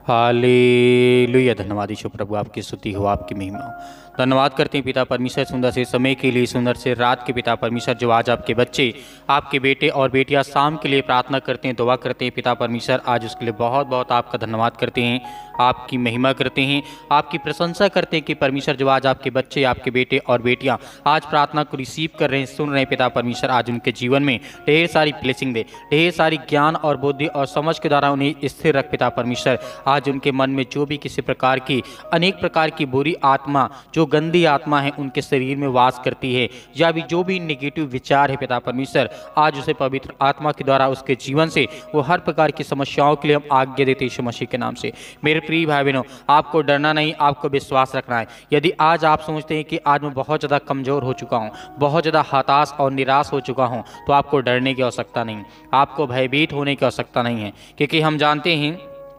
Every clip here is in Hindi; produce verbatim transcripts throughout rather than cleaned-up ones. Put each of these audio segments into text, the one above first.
हालेलुया। धन्यवाद ईश्वर प्रभु, आपकी स्तुति हो, आपकी महिमा हो। धन्यवाद करते हैं पिता परमेश्वर सुंदर से समय के लिए, सुंदर से रात के पिता परमेश्वर, जो आज आपके बच्चे, आपके बेटे और बेटियां शाम के लिए प्रार्थना करते हैं, दुआ करते हैं पिता परमेश्वर, आज उसके लिए बहुत बहुत आपका धन्यवाद करते हैं, आपकी महिमा करते हैं, आपकी प्रशंसा करते हैं कि परमेश्वर जो आज आपके बच्चे, आपके बेटे और बेटियां आज प्रार्थना को रिसीव कर रहे हैं, सुन रहे हैं पिता परमेश्वर, आज उनके जीवन में ढेर सारी ब्लेसिंग दे, ढेर सारी ज्ञान और बुद्धि और समझ के द्वारा उन्हें स्थिर रख पिता परमेश्वर। आज उनके मन में जो भी किसी प्रकार की अनेक प्रकार की बुरी आत्मा, जो गंदी आत्मा है उनके शरीर में वास करती है, या भी जो भी नेगेटिव विचार है पिता परमेश्वर, आज उसे पवित्र आत्मा के द्वारा उसके जीवन से वो हर प्रकार की समस्याओं के लिए हम आज्ञा देते हैं यीशु मसीह के नाम से। मेरे प्रिय भाई बहनों, आपको डरना नहीं, आपको विश्वास रखना है। यदि आज आप सोचते हैं कि आज मैं बहुत ज़्यादा कमज़ोर हो चुका हूँ, बहुत ज़्यादा हताश और निराश हो चुका हूँ, तो आपको डरने की आवश्यकता नहीं, आपको भयभीत होने की आवश्यकता नहीं है, क्योंकि हम जानते हैं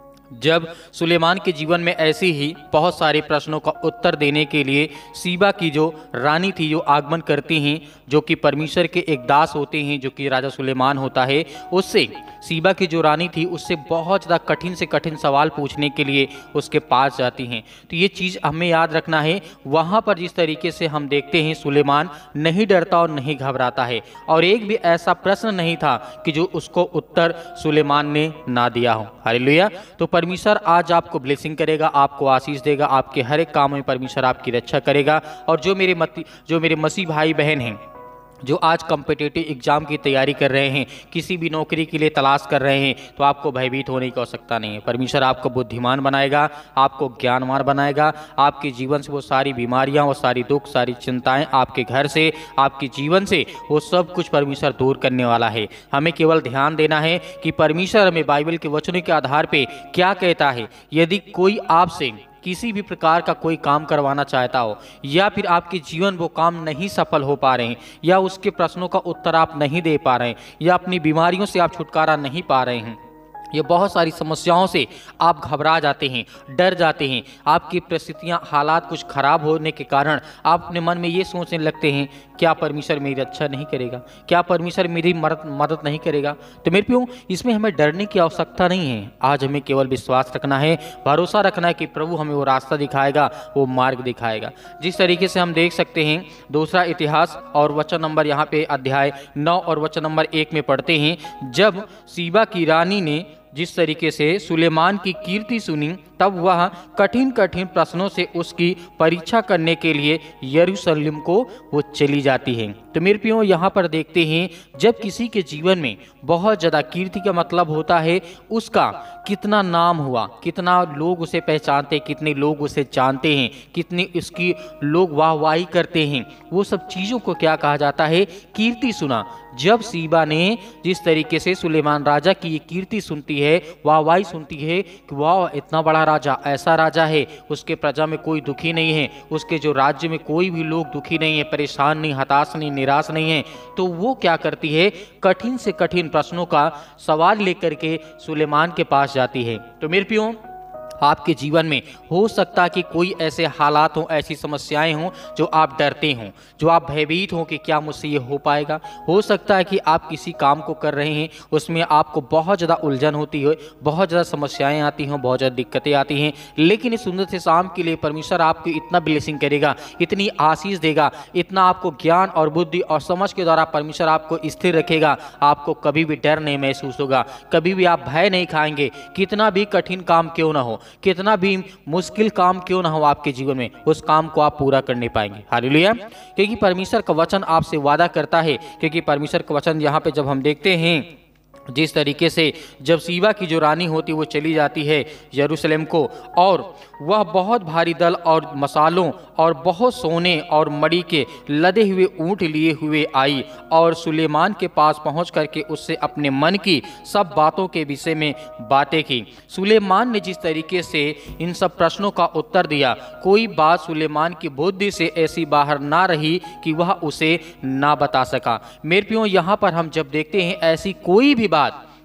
जब सुलेमान के जीवन में ऐसे ही बहुत सारे प्रश्नों का उत्तर देने के लिए सीबा की जो रानी थी, जो आगमन करती हैं, जो कि परमेश्वर के एक दास होते हैं, जो कि राजा सुलेमान होता है, उससे सीबा की जो रानी थी उससे बहुत ज़्यादा कठिन से कठिन सवाल पूछने के लिए उसके पास जाती हैं। तो ये चीज़ हमें याद रखना है। वहाँ पर जिस तरीके से हम देखते हैं सुलेमान नहीं डरता और नहीं घबराता है, और एक भी ऐसा प्रश्न नहीं था कि जो उसको उत्तर सुलेमान ने ना दिया हो। हालेलुया। तो परमेश्वर आज आपको ब्लेसिंग करेगा, आपको आशीष देगा, आपके हर एक काम में परमेश्वर आपकी रक्षा करेगा। और जो मेरे मती जो मेरे मसीह भाई बहन हैं, जो आज कॉम्पिटिटिव एग्जाम की तैयारी कर रहे हैं, किसी भी नौकरी के लिए तलाश कर रहे हैं, तो आपको भयभीत होने की आवश्यकता नहीं है। परमेश्वर आपको बुद्धिमान बनाएगा, आपको ज्ञानवान बनाएगा, आपके जीवन से वो सारी बीमारियां, वो सारी दुख, सारी चिंताएं आपके घर से, आपके जीवन से, वो सब कुछ परमेश्वर दूर करने वाला है। हमें केवल ध्यान देना है कि परमेश्वर हमें बाइबल के वचनों के आधार पर क्या कहता है। यदि कोई आपसे किसी भी प्रकार का कोई काम करवाना चाहता हो, या फिर आपके जीवन वो काम नहीं सफल हो पा रहे हैं, या उसके प्रश्नों का उत्तर आप नहीं दे पा रहे हैं, या अपनी बीमारियों से आप छुटकारा नहीं पा रहे हैं, ये बहुत सारी समस्याओं से आप घबरा जाते हैं, डर जाते हैं, आपकी परिस्थितियां, हालात कुछ खराब होने के कारण आप अपने मन में ये सोचने लगते हैं, क्या परमेश्वर मेरी रक्षा नहीं करेगा, क्या परमेश्वर मेरी मदद मदद नहीं करेगा। तो मेरे प्रियो, इसमें हमें डरने की आवश्यकता नहीं है। आज हमें केवल विश्वास रखना है, भरोसा रखना है कि प्रभु हमें वो रास्ता दिखाएगा, वो मार्ग दिखाएगा। जिस तरीके से हम देख सकते हैं दूसरा इतिहास और वचन नंबर यहाँ पे अध्याय नौ और वचन नंबर एक में पढ़ते हैं, जब सीबा की रानी ने जिस तरीके से सुलेमान की कीर्ति सुनी, तब वह कठिन कठिन प्रश्नों से उसकी परीक्षा करने के लिए यरूशलेम को वो चली जाती हैं। तो मेरे प्रियो, यहाँ पर देखते हैं जब किसी के जीवन में बहुत ज़्यादा कीर्ति का मतलब होता है उसका कितना नाम हुआ, कितना लोग उसे पहचानते, कितने लोग उसे जानते हैं, कितनी उसकी लोग वाहवाही करते हैं, वो सब चीज़ों को क्या कहा जाता है, कीर्ति सुना। जब सीबा ने जिस तरीके से सुलेमान राजा की ये कीर्ति सुनती है, वाहवाही सुनती है कि वाह इतना बड़ा राजा, ऐसा राजा है, उसके प्रजा में कोई दुखी नहीं है, उसके जो राज्य में कोई भी लोग दुखी नहीं है, परेशान नहीं, हताश नहीं, निराश नहीं है, तो वो क्या करती है, कठिन से कठिन प्रश्नों का सवाल लेकर के सुलेमान के पास जाती है। तो मेरे प्रियो, आपके जीवन में हो सकता है कि कोई ऐसे हालात हों, ऐसी समस्याएं हों जो आप डरते हों, जो आप भयभीत हों कि क्या मुझसे ये हो पाएगा। हो सकता है कि आप किसी काम को कर रहे हैं, उसमें आपको बहुत ज़्यादा उलझन होती है, बहुत ज़्यादा समस्याएं आती हों, बहुत ज़्यादा दिक्कतें आती हैं, लेकिन इस सुंदर से शाम के लिए परमेश्वर आपको इतना ब्लेसिंग करेगा, इतनी आशीष देगा, इतना आपको ज्ञान और बुद्धि और समझ के द्वारा परमेश्वर आपको स्थिर रखेगा। आपको कभी भी डर नहीं महसूस होगा, कभी भी आप भय नहीं खाएंगे। कितना भी कठिन काम क्यों ना हो, कितना भी मुश्किल काम क्यों ना हो आपके जीवन में, उस काम को आप पूरा करने पाएंगे। हालेलुया। क्योंकि परमेश्वर का वचन आपसे वादा करता है, क्योंकि परमेश्वर का वचन यहाँ पे जब हम देखते हैं, जिस तरीके से जब सीबा की जो रानी होती वो चली जाती है यरूशलेम को, और वह बहुत भारी दल और मसालों और बहुत सोने और मणि के लदे हुए ऊँट लिए हुए आई, और सुलेमान के पास पहुंच करके उससे अपने मन की सब बातों के विषय में बातें की। सुलेमान ने जिस तरीके से इन सब प्रश्नों का उत्तर दिया, कोई बात सुलेमान की बुद्धि से ऐसी बाहर ना रही कि वह उसे ना बता सका। मेरे प्रियो, यहाँ पर हम जब देखते हैं ऐसी कोई भी बात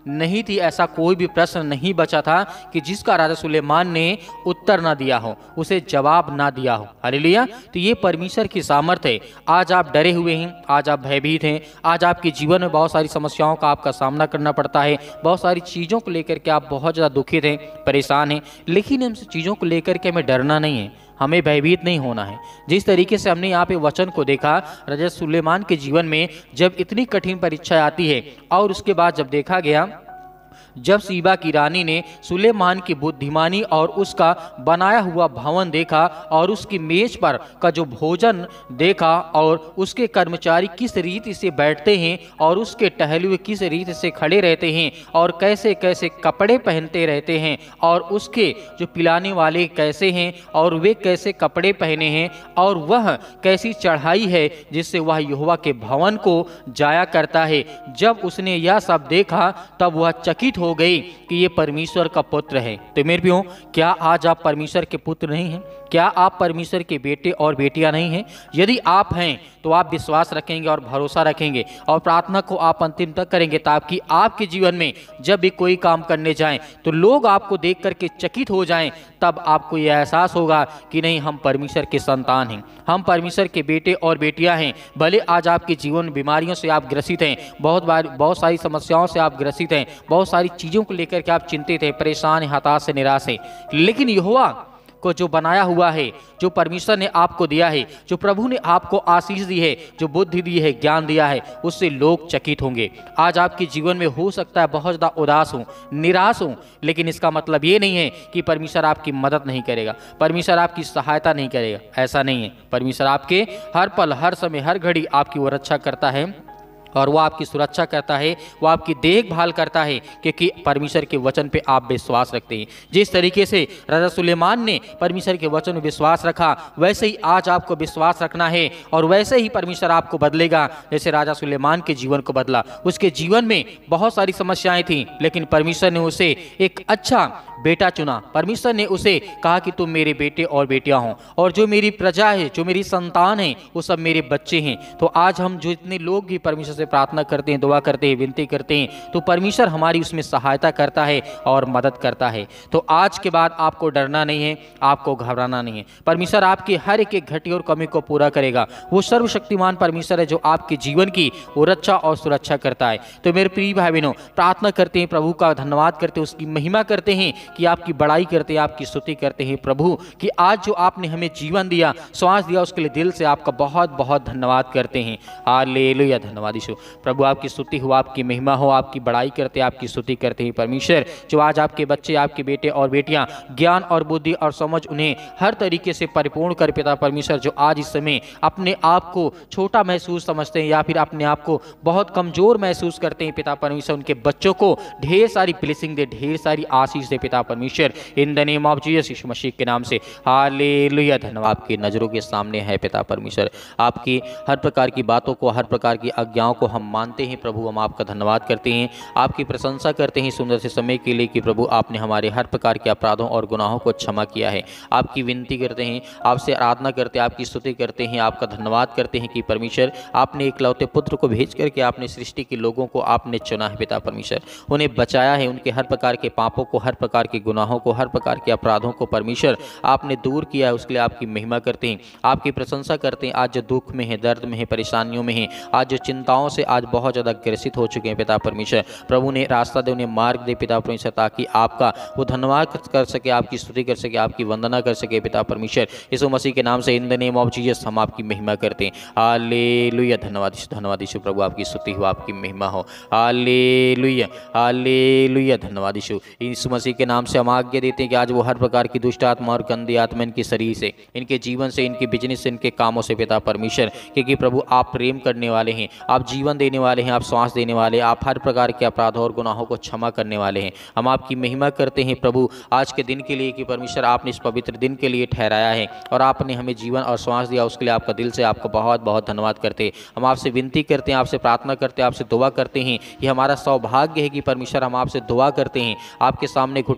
नहीं थी, ऐसा कोई भी प्रश्न नहीं बचा था कि जिसका राजा सुलेमान ने उत्तर ना दिया हो, उसे जवाब ना दिया हो। हालेलुया। तो ये परमेश्वर की सामर्थ्य है। आज आप डरे हुए हैं, आज आप भयभीत हैं, आज आपके जीवन में बहुत सारी समस्याओं का आपका सामना करना पड़ता है, बहुत सारी चीज़ों को लेकर के आप बहुत ज़्यादा दुखित हैं, परेशान हैं, लेकिन इन चीज़ों को लेकर के हमें डरना नहीं है, हमें भयभीत नहीं होना है। जिस तरीके से हमने यहाँ पे वचन को देखा, राजा सुलेमान के जीवन में जब इतनी कठिन परीक्षा आती है और उसके बाद जब देखा गया, जब सीबा की रानी ने सुलेमान की बुद्धिमानी और उसका बनाया हुआ भवन देखा और उसकी मेज पर का जो भोजन देखा और उसके कर्मचारी किस रीति से बैठते हैं और उसके टहलुए किस रीति से खड़े रहते हैं और कैसे कैसे कपड़े पहनते रहते हैं और उसके जो पिलाने वाले कैसे हैं और वे कैसे कपड़े पहने हैं और वह कैसी चढ़ाई है जिससे वह यहोवा के भवन को जाया करता है, जब उसने यह सब देखा तब वह चकित हो गई कि ये परमेश्वर का पुत्र है। तो मेरे प्रियो, क्या आज आप परमेश्वर के पुत्र नहीं हैं? क्या आप परमेश्वर के बेटे और बेटियां नहीं हैं? यदि आप हैं तो आप विश्वास रखेंगे और भरोसा रखेंगे और प्रार्थना को आप अंतिम तक करेंगे, ताकि आपके जीवन में जब भी कोई काम करने जाएं तो लोग आपको देख करके चकित हो जाएं, तब आपको यह एहसास होगा कि नहीं, हम परमेश्वर के संतान हैं, हम परमेश्वर के बेटे और बेटियां हैं। भले आज आपके जीवन में बीमारियों से आप ग्रसित हैं, बहुत बार बहुत सारी समस्याओं से आप ग्रसित हैं, बहुत सारी चीज़ों को लेकर के आप चिंतित हैं, परेशान हैं, हताश से निराश हैं, लेकिन यहोवा को जो बनाया हुआ है, जो परमेश्वर ने आपको दिया है, जो प्रभु ने आपको आशीष दी है, जो बुद्धि दी है, ज्ञान दिया है, उससे लोग चकित होंगे। आज आपके जीवन में हो सकता है बहुत ज़्यादा उदास हूँ, निराश हूँ, लेकिन इसका मतलब ये नहीं है कि परमेश्वर आपकी मदद नहीं करेगा, परमेश्वर आपकी सहायता नहीं करेगा। ऐसा नहीं है। परमेश्वर आपके हर पल, हर समय, हर घड़ी आपकी वो रक्षा करता है और वो आपकी सुरक्षा करता है, वो आपकी देखभाल करता है, क्योंकि परमेश्वर के वचन पे आप विश्वास रखते हैं। जिस तरीके से राजा सुलेमान ने परमेश्वर के वचन में विश्वास रखा, वैसे ही आज आपको विश्वास रखना है और वैसे ही परमेश्वर आपको बदलेगा, जैसे राजा सुलेमान के जीवन को बदला। उसके जीवन में बहुत सारी समस्याएं थीं, लेकिन परमेश्वर ने उसे एक अच्छा बेटा चुना। परमेश्वर ने उसे कहा कि तुम मेरे बेटे और बेटियां हो, और जो मेरी प्रजा है, जो मेरी संतान है, वो सब मेरे बच्चे हैं। तो आज हम जो इतने लोग भी परमेश्वर से प्रार्थना करते हैं, दुआ करते हैं, विनती करते हैं, तो परमेश्वर हमारी उसमें सहायता करता है और मदद करता है। तो आज के बाद आपको डरना नहीं है, आपको घबराना नहीं है। परमेश्वर आपकी हर एक एक घटी और कमी को पूरा करेगा। वो सर्वशक्तिमान परमेश्वर है जो आपके जीवन की वो रक्षा और सुरक्षा करता है। तो मेरे प्रिय भाई बहनों, प्रार्थना करते हैं, प्रभु का धन्यवाद करते हैं, उसकी महिमा करते हैं, कि आपकी बड़ाई करते हैं, आपकी स्तुति करते हैं प्रभु, कि आज जो आपने हमें जीवन दिया, श्वास दिया, उसके लिए दिल से आपका बहुत बहुत धन्यवाद करते हैं। हालेलुया, धन्यवाद यीशु। प्रभु आपकी स्तुति हो, आपकी महिमा हो, आपकी बड़ाई करते हैं, आपकी स्तुति करते हैं परमेश्वर। जो आज आपके बच्चे, आपके बेटे और बेटियां ज्ञान और बुद्धि और समझ उन्हें हर तरीके से परिपूर्ण कर पिता परमेश्वर, जो आज इस समय अपने आप को छोटा महसूस समझते हैं या फिर अपने आप को बहुत कमजोर महसूस करते हैं पिता परमेश्वर, उनके बच्चों को ढेर सारी ब्लेसिंग दे, ढेर सारी आशीष दे पिता परमेश्वर, in the name of Jesus यीशु मसीह के नाम से। हालेलुया, धन्यवाद। आपकी नजरों के सामने है पिता परमेश्वर, आपकी हर प्रकार की बातों को, हर प्रकार की आज्ञाओं को हम मानते हैं प्रभु। हम आपका धन्यवाद करते हैं, आपकी प्रशंसा करते हैं सुंदर से समय के लिए कि प्रभु आपने हमारे हर प्रकार के अपराधों और गुनाहों को क्षमा किया है। आपकी विनती करते हैं, आपसे आराधना करते हैं, आपकी स्तुति करते हैं, आपका धन्यवाद करते हैं कि परमेश्वर आपने एकलौते पुत्र को भेज करके आपने सृष्टि के लोगों को आपने चुना है पिता परमेश्वर, उन्हें बचाया है, उनके हर प्रकार के पापों को, हर प्रकार के गुनाहों को, हर प्रकार के अपराधों को परमेश्वर आपने दूर किया है। उसके लिए आपकी महिमा करते हैं, आपकी प्रशंसा करते हैं। आज जो दुख में है, दर्द में है, परेशानियों में है, आज जो चिंताओं से आज बहुत ज़्यादा ग्रसित हो चुके हैं पिता परमेश्वर, प्रभु ने रास्ता दे, उन्हें मार्ग दे पिता परमेश्वर, ताकि आपका वो धन्यवाद कर सके, आपकी स्तुति कर सके, आपकी वंदना कर सके पिता परमेश्वर। यीशु मसीह के नाम से in the name of Jesus हम आपकी महिमा करते हैं। हालेलुया, धन्यवाद यीशु, धन्यवाद यीशु प्रभु, आपकी स्तुति हो, आपकी महिमा हो। हालेलुया, हालेलुया, धन्यवाद यीशु। यीशु मसीह के नाम से हम आज्ञा देते हैं कि आज वो हर प्रकार की दुष्ट आत्मा और गंदी आत्मा इनके शरीर से, इनके जीवन से, इनके बिजनेस से, इनके कामों से पिता परमेश्वर, क्योंकि प्रभु आप प्रेम करने वाले हैं, आप जीवन देने वाले हैं, आप श्वास देने वाले, आप हर प्रकार के अपराधों और गुनाहों को क्षमा करने वाले हैं। हम आपकी महिमा करते हैं प्रभु आज के दिन के लिए कि परमेश्वर आपने इस पवित्र दिन के लिए ठहराया है और आपने हमें जीवन और श्वास दिया, उसके लिए आपका दिल से आपका बहुत बहुत धन्यवाद करते हैं। हम आपसे विनती करते हैं, आपसे प्रार्थना करते हैं, आपसे दुआ करते हैं। ये हमारा सौभाग्य है कि परमेश्वर हम आपसे दुआ करते हैं, आपके सामने घुटने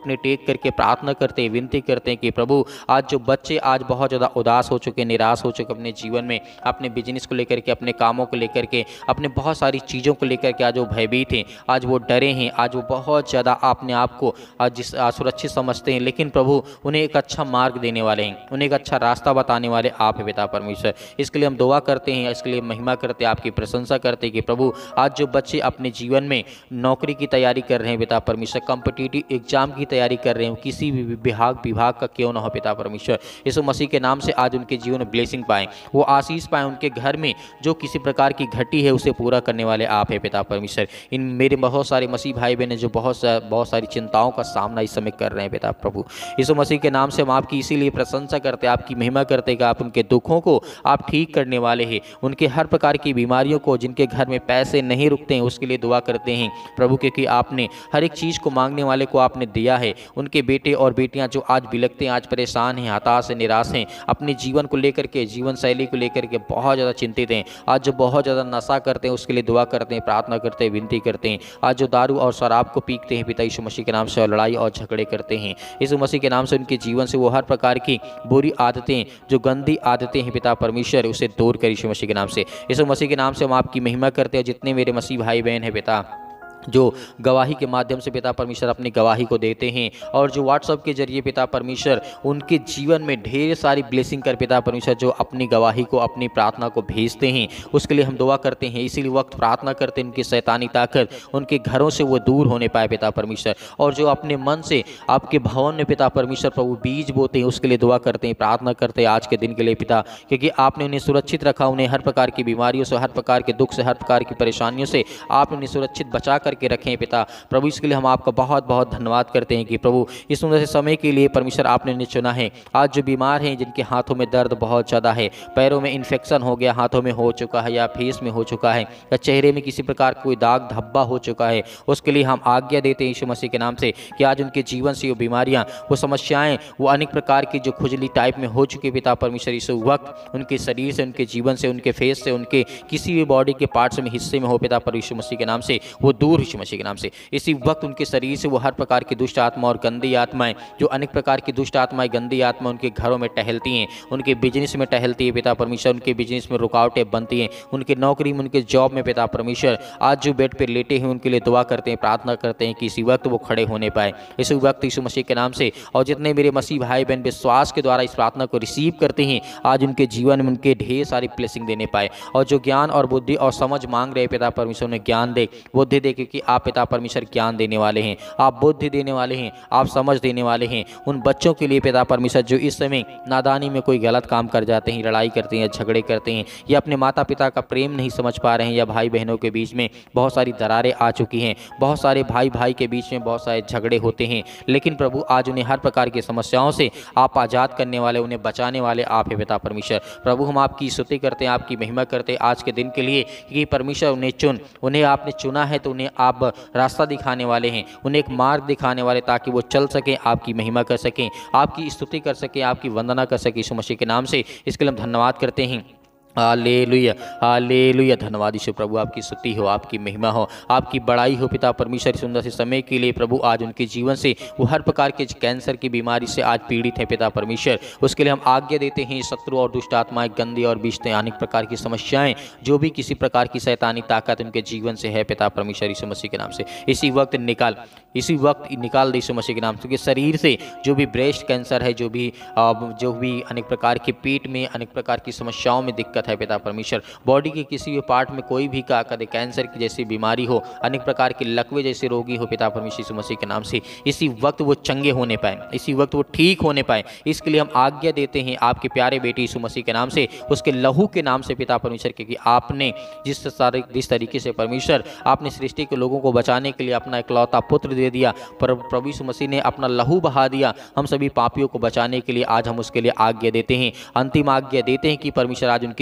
घुटने टेक करके प्रार्थना करते हैं, विनती करते हैं कि प्रभु आज जो बच्चे आज बहुत ज़्यादा उदास हो चुके, निराश हो चुके अपने जीवन में, अपने बिजनेस को लेकर के, अपने कामों को लेकर के, अपने बहुत सारी चीज़ों को लेकर के आज वो भयभीत हैं, आज वो डरे हैं, आज वो बहुत ज़्यादा अपने आप को आज जिस सुरक्षित समझते हैं, लेकिन प्रभु उन्हें एक अच्छा मार्ग देने वाले हैं, उन्हें एक अच्छा रास्ता बताने वाले आप है पिता परमेश्वर। इसके लिए हम दुआ करते हैं, इसके लिए महिमा करते हैं, आपकी प्रशंसा करते हैं कि प्रभु आज जो बच्चे अपने जीवन में नौकरी की तैयारी कर रहे हैं पिता परमेश्वर, कॉम्पिटिटिव एग्जाम की तैयारी कर रहे हैं, किसी भी विभाग विभाग का क्यों ना हो पिता परमेश्वर, यीशु मसीह के नाम से आज उनके जीवन में ब्लेसिंग पाएँ, वो आशीष पाएँ, उनके घर में जो किसी प्रकार की घटी है उसे पूरा करने वाले आप है पिता परमेश्वर। इन मेरे बहुत सारे मसीह भाई बहन जो बहुत सा, बहुत सारी चिंताओं का सामना इस समय कर रहे हैं पिता प्रभु, यीशु मसीह के नाम से हम आपकी इसीलिए प्रशंसा करते हैं, आपकी महिमा करते हैं कि आप उनके दुखों को आप ठीक करने वाले हैं, उनके हर प्रकार की बीमारियों को, जिनके घर में पैसे नहीं रुकते हैं उसके लिए दुआ करते हैं प्रभु, क्योंकि आपने हर एक चीज़ को मांगने वाले को आपने दिया है। उनके बेटे और बेटियां जो आज बिलखते हैं, आज परेशान हैं, हताश हैं, निराश हैं, अपने जीवन को लेकर के, जीवन शैली को लेकर के बहुत ज़्यादा चिंतित हैं, आज जो बहुत ज़्यादा नशा करते हैं उसके लिए दुआ करते हैं, प्रार्थना करते हैं, विनती करते हैं, आज जो दारू और शराब को पीते हैं पिता यीशु मसीह के नाम से, और लड़ाई और झगड़े करते हैं यीशु मसीह के नाम से, उनके जीवन से वो हर प्रकार की बुरी आदतें, जो गंदी आदतें हैं पिता परमेश्वर, उसे दूर कर यीशु मसीह के नाम से। यीशु मसीह के नाम से हम आपकी महिमा करते हैं। जितने मेरे मसीह भाई बहन हैं पिता, जो गवाही के माध्यम से पिता परमेश्वर अपनी गवाही को देते हैं, और जो व्हाट्सएप के जरिए पिता परमेश्वर उनके जीवन में ढेर सारी ब्लेसिंग कर पिता परमेश्वर जो अपनी गवाही को, अपनी प्रार्थना को भेजते हैं, उसके लिए हम दुआ करते हैं। इसीलिए वक्त प्रार्थना करते हैं उनकी शैतानी ताकत उनके घरों से वो दूर होने पाए पिता परमेश्वर, और जो अपने मन से आपके भवन में पिता परमेश्वर प्रभु बीज बोते हैं उसके लिए दुआ करते हैं, प्रार्थना करते हैं आज के दिन के लिए पिता, क्योंकि आपने उन्हें सुरक्षित रखा, उन्हें हर प्रकार की बीमारियों से, हर प्रकार के दुख से, हर प्रकार की परेशानियों से आपने उन्हें सुरक्षित बचा करके रखें पिता प्रभु। इसके लिए हम आपका बहुत बहुत धन्यवाद करते हैं कि प्रभु इस सुंदर से समय के लिए परमेश्वर आपने उन्हें चुना है। आज जो बीमार हैं, जिनके हाथों में दर्द बहुत ज़्यादा है, पैरों में इन्फेक्शन हो गया, हाथों में हो चुका है, या फेस में हो चुका है, या चेहरे में किसी प्रकार कोई दाग धब्बा हो चुका है, उसके लिए हम आज्ञा देते हैं यीशु मसीह के नाम से कि आज उनके जीवन से वो बीमारियाँ, वो समस्याएं, वो अनेक प्रकार की जो खुजली टाइप में हो चुकी पिता परमेश्वर, इस वक्त उनके शरीर से, उनके जीवन से, उनके फेस से, उनके किसी भी बॉडी के पार्ट्स में, हिस्से में हो पिता पर यीशु मसीह के नाम से वो दूर यीशु मसीह के नाम से। इसी वक्त उनके शरीर से वो हर प्रकार की दुष्ट आत्मा और गंदी आत्माएं, जो अनेक प्रकार की दुष्ट आत्माएं, गंदी आत्मा उनके घरों में टहलती हैं, उनके बिजनेस में टहलती है पिता परमेश्वर, उनके बिजनेस में रुकावटें बनती हैं, उनके नौकरी में, उनके जॉब में पिता परमेश्वर, आज जो बेड पर लेटे हैं उनके लिए दुआ करते हैं, प्रार्थना करते हैं कि इसी वक्त वो खड़े होने पाए इसी वक्त यीशु मसीह के नाम से। और जितने मेरे मसीह भाई बहन विश्वास के द्वारा इस प्रार्थना को रिसीव करते हैं, आज उनके जीवन में उनके ढेर सारी ब्लेसिंग देने पाए, और जो ज्ञान और बुद्धि और समझ मांग रहे पिता परमेश्वर उन्हें ज्ञान दे, बुद्धि दे, क्योंकि आप पिता परमेश्वर ज्ञान देने वाले हैं, आप बुद्धि देने वाले हैं, आप समझ देने वाले हैं उन बच्चों के लिए पिता परमेश्वर जो इस समय नादानी में कोई गलत काम कर जाते हैं, लड़ाई करते हैं, झगड़े करते हैं, या अपने माता पिता का प्रेम नहीं समझ पा रहे हैं, या भाई बहनों के बीच में बहुत सारी दरारें आ चुकी हैं, बहुत सारे भाई भाई के बीच में बहुत सारे झगड़े होते हैं, लेकिन प्रभु आज उन्हें हर प्रकार की समस्याओं से आप आज़ाद करने वाले, उन्हें बचाने वाले आप है पिता परमेश्वर। प्रभु हम आपकी स्तुति करते हैं, आपकी महिमा करते हैं आज के दिन के लिए, कि परमेश्वर उन्हें चुन, उन्हें आपने चुना है तो उन्हें आप रास्ता दिखाने वाले हैं, उन्हें एक मार्ग दिखाने वाले, ताकि वो चल सकें, आपकी महिमा कर सकें, आपकी स्तुति कर सकें, आपकी वंदना कर सकें यीशु मसीह के नाम से। इसके लिए हम धन्यवाद करते हैं। Hallelujah, hallelujah. धन्यवाद यीशु प्रभु, आपकी स्तुति हो, आपकी महिमा हो, आपकी बड़ाई हो पिता परमेश्वर। सुंदर से समय के लिए प्रभु आज उनके जीवन से वो हर प्रकार के कैंसर की बीमारी से आज पीड़ित है पिता परमेश्वर, उसके लिए हम आज्ञा देते हैं। शत्रु और दुष्ट आत्माएं, गंदी और बीचते अनेक प्रकार की समस्याएं, जो भी किसी प्रकार की शैतानी ताकत उनके जीवन से है पिता परमेश्वर यीशु मसीह के नाम से इसी वक्त निकाल, इसी वक्त निकाल दे यीशु मसीह के नाम से। शरीर से जो भी ब्रेस्ट कैंसर है, जो भी जो भी अनेक प्रकार के पेट में अनेक प्रकार की समस्याओं में दिक्कत है पिता परमेश्वर, बॉडी के किसी भी पार्ट में कोई भी का कदे कैंसर की जैसी बीमारी हो, अनेक प्रकार के लकवे जैसे रोगी हो पिता परमेश्वर यीशु मसीह के नाम से इसी वक्त वो चंगे होने पाए, इसी वक्त वो ठीक होने पाए। इसके लिए हम आज्ञा देते हैं आपके प्यारे बेटे यीशु मसीह के नाम से, उसके लहू के नाम से पिता परमेश्वर, क्योंकि आपने जिस सारे जिस तरीके से परमेश्वर आपने सृष्टि के लोगों को बचाने के लिए अपना इकलौता पुत्र दे दिया, पर प्रभु यीशु मसीह ने अपना लहू बहा दिया हम सभी पापियों को बचाने के लिए। आज हम उसके लिए आज्ञा देते हैं, अंतिम आज्ञा देते हैं कि परमेश्वर आज उनके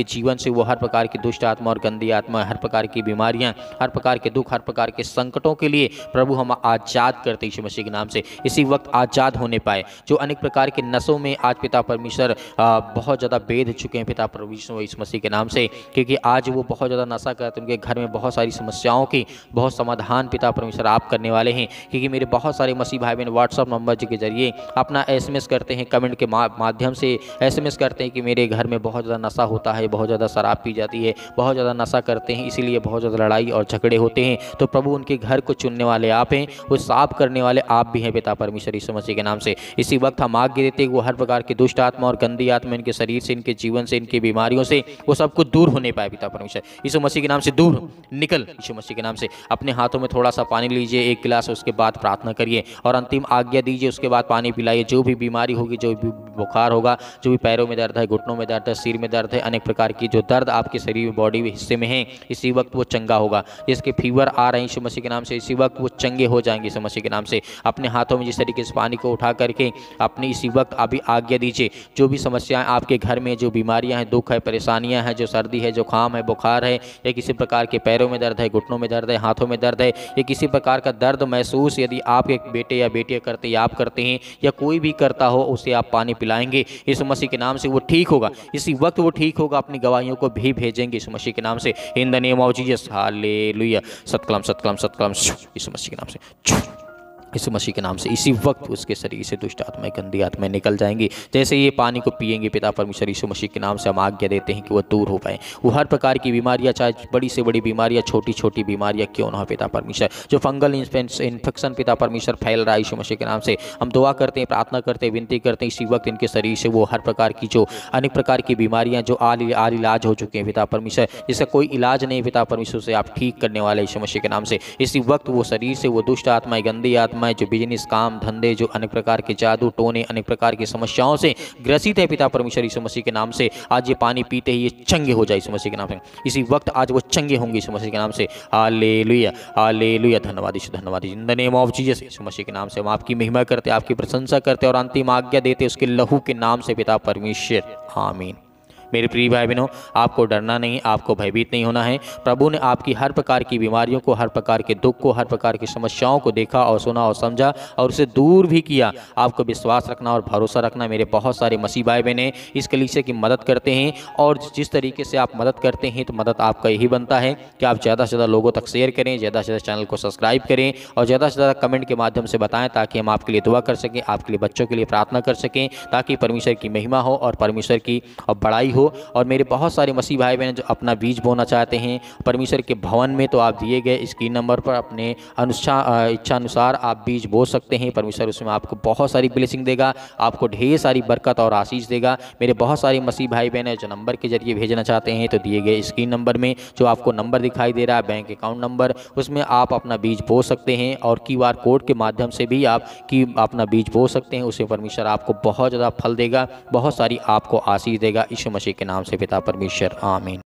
जीवन से वो हर प्रकार की दुष्ट आत्मा और गंदी आत्मा, हर प्रकार की बीमारियां, हर प्रकार के दुख, हर प्रकार के संकटों के लिए प्रभु हम आज़ाद करते यीशु मसीह के नाम से, इसी वक्त आज़ाद होने पाए। जो अनेक प्रकार के नशों में आज पिता परमेश्वर बहुत ज़्यादा बेध चुके हैं पिता परमेश्वर यीशु मसीह के नाम से, क्योंकि आज वो बहुत ज़्यादा नशा करते हैं, उनके घर में बहुत सारी समस्याओं की बहुत समाधान पिता परमेश्वर आप करने वाले हैं। क्योंकि मेरे बहुत सारे मसीह भाई बहन व्हाट्सअप नंबर के जरिए अपना एसएमएस करते हैं, कमेंट के माध्यम से एसएमएस करते हैं कि मेरे घर में बहुत ज़्यादा नशा होता है, बहुत ज़्यादा शराब पी जाती है, बहुत ज़्यादा नशा करते हैं, इसीलिए बहुत ज़्यादा लड़ाई और झगड़े होते हैं। तो प्रभु उनके घर को चुनने वाले आप हैं, वो साफ करने वाले आप भी हैं पिता परमेश्वर यीशु मसीह के नाम से। इसी वक्त हम आज्ञा देते हैं वो हर प्रकार की दुष्ट आत्मा और गंदी आत्मा इनके शरीर से, इनके जीवन से, इनकी बीमारियों से वो सब कुछ दूर होने पाए पिता परमेश्वर यीशु मसीह के नाम से। दूर निकल यीशु मसीह के नाम से। अपने हाथों में थोड़ा सा पानी लीजिए, एक गिलास, उसके बाद प्रार्थना करिए और अंतिम आज्ञा दीजिए, उसके बाद पानी पिलाइए। जो भी बीमारी होगी, जो भी बुखार होगा, जो भी पैरों में दर्द है, घुटनों में दर्द है, सिर में दर्द है, अनेक प्रकार की जो दर्द आपके शरीर में, बॉडी में हिस्से में है, इसी वक्त वो चंगा होगा। जिसके फीवर आ रहे हैं यीशु मसीह के नाम से, इसी वक्त वो चंगे हो जाएंगे यीशु मसीह के नाम से। अपने हाथों में जिस तरीके से पानी को उठा करके अपनी इसी वक्त अभी आज्ञा दीजिए। जो भी समस्याएं आपके घर में, जो बीमारियां हैं, दुख है, परेशानियां हैं, जो सर्दी है, जुकाम है, बुखार है, या किसी प्रकार के पैरों में दर्द है, घुटनों में दर्द है, हाथों में दर्द है, या किसी प्रकार का दर्द महसूस यदि आप एक बेटे या बेटियां करते या आप करते हैं या कोई भी करता हो, उसे आप पानी पिलाएंगे यीशु मसीह के नाम से, वो ठीक होगा। इसी वक्त वो ठीक होगा। अपनी गवाहियों को भी भेजेंगे यीशु मसीह के नाम से। In the name of Jesus, hallelujah. सतकलम सतकलम सतकलम यीशु मसीह के नाम से, यीशु मसीह के नाम से। इसी वक्त उसके शरीर से दुष्ट आत्माएं, गंदी आत्माएं निकल जाएंगी। जैसे ये पानी को पिएंगे पिता परमेश्वर यीशु मसीह के नाम से हम आज्ञा देते हैं कि वो दूर हो पाए। वो हर प्रकार की बीमारियां, चाहे बड़ी से बड़ी बीमारियां, छोटी छोटी बीमारियां क्यों ना हो पिता परमेश्वर, जो फंगल इन्फेक्शन पिता परमेश्वर फैल रहा है यीशु मसीह के नाम से, हम दुआ करते हैं, प्रार्थना करते हैं, विनती करते हैं, इसी वक्त इनके शरीर से वो हर प्रकार की जो अनेक प्रकार की बीमारियां जो आल आल इलाज हो चुके हैं पिता परमेश्वर, जिसका कोई इलाज नहीं पिता परमेश्वर से आप ठीक करने वाले यीशु मसीह के नाम से। इसी वक्त वो शरीर से वो दुष्ट आत्माएं, गंदी आत्माएं, जो बिजनेस, काम धंधे, जो अनेक प्रकार के जादू टोने, अनेक प्रकार की समस्याओं से ग्रसित है पिता परमेश्वर यीशु मसीह के नाम से, आज ये पानी पीते ही ये चंगे हो जाए यीशु मसीह के नाम से। इसी वक्त आज वो चंगे होंगे यीशु मसीह के नाम से। Hallelujah, hallelujah. धन्यवाद यीशु, धन्यवाद in the name of Jesus. यीशु मसीह के नाम से हम आपकी महिमा करते, आपकी प्रशंसा करते और अंतिम आज्ञा देते उसके लहू के नाम से पिता परमेश्वर, आमीन। मेरे प्रिय भाई बहनों, आपको डरना नहीं, आपको भयभीत नहीं होना है। प्रभु ने आपकी हर प्रकार की बीमारियों को, हर प्रकार के दुख को, हर प्रकार की समस्याओं को देखा और सुना और समझा और उसे दूर भी किया। आपको विश्वास रखना और भरोसा रखना। मेरे बहुत सारे मसीह भाई बहनें इस कलीसिया की मदद करते हैं और जिस तरीके से आप मदद करते हैं, तो मदद आपका यही बनता है कि आप ज़्यादा से ज़्यादा लोगों तक शेयर करें, ज़्यादा से ज़्यादा चैनल को सब्सक्राइब करें और ज़्यादा से ज़्यादा कमेंट के माध्यम से बताएं, ताकि हम आपके लिए दुआ कर सकें, आपके लिए बच्चों के लिए प्रार्थना कर सकें, ताकि परमेश्वर की महिमा हो और परमेश्वर की बड़ाई हो। और मेरे बहुत सारे मसीह भाई बहन जो अपना बीज बोना चाहते हैं परमेश्वर के भवन में, तो आप दिए गए स्क्रीन नंबर पर अपने अनुसार इच्छा अनुसार आप बीज बो सकते हैं। परमेश्वर उसमें आपको बहुत सारी ब्लेसिंग देगा, आपको ढेर सारी बरकत और आशीष देगा। मेरे बहुत सारे मसीह भाई बहन जो नंबर के जरिए भेजना चाहते हैं, तो दिए गए स्क्रीन नंबर में जो आपको नंबर दिखाई दे रहा है, बैंक अकाउंट नंबर, उसमें आप अपना बीज बो सकते हैं और क्यू आर कोड के माध्यम से भी आप की अपना बीज बो सकते हैं। उससे परमेश्वर आपको बहुत ज़्यादा फल देगा, बहुत सारी आपको आशीष देगा। यीशु मसीह के नाम से पिता परमेश्वर, आमीन।